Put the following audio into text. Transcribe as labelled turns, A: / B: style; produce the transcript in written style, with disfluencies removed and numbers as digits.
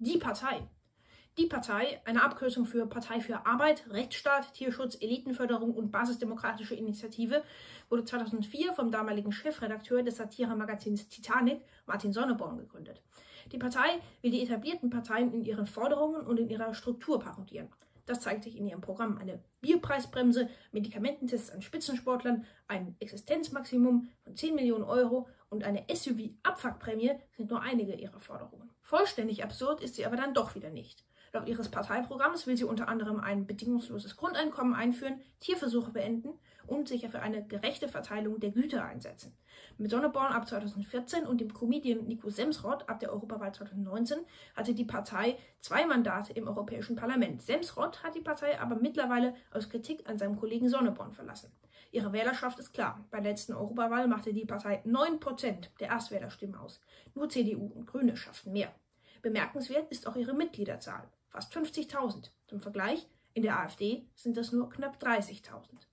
A: Die Partei. Die Partei, eine Abkürzung für Partei für Arbeit, Rechtsstaat, Tierschutz, Elitenförderung und Basisdemokratische Initiative, wurde 2004 vom damaligen Chefredakteur des Satiremagazins Titanic, Martin Sonneborn, gegründet. Die Partei will die etablierten Parteien in ihren Forderungen und in ihrer Struktur parodieren. Das zeigt sich in ihrem Programm. Eine Bierpreisbremse, Medikamententests an Spitzensportlern, ein Existenzmaximum von 10 Millionen Euro und eine SUV-Abfuckprämie sind nur einige ihrer Forderungen. Vollständig absurd ist sie aber dann doch wieder nicht. Laut ihres Parteiprogramms will sie unter anderem ein bedingungsloses Grundeinkommen einführen, Tierversuche beenden und sich für eine gerechte Verteilung der Güter einsetzen. Mit Sonneborn ab 2014 und dem Comedian Nico Semsrott ab der Europawahl 2019 hatte die Partei 2 Mandate im Europäischen Parlament. Semsrott hat die Partei aber mittlerweile aus Kritik an seinem Kollegen Sonneborn verlassen. Ihre Wählerschaft ist klar. Bei der letzten Europawahl machte die Partei 9% der Erstwählerstimmen aus. Nur CDU und Grüne schafften mehr. Bemerkenswert ist auch ihre Mitgliederzahl. Fast 50.000. Zum Vergleich, in der AfD sind das nur knapp 30.000.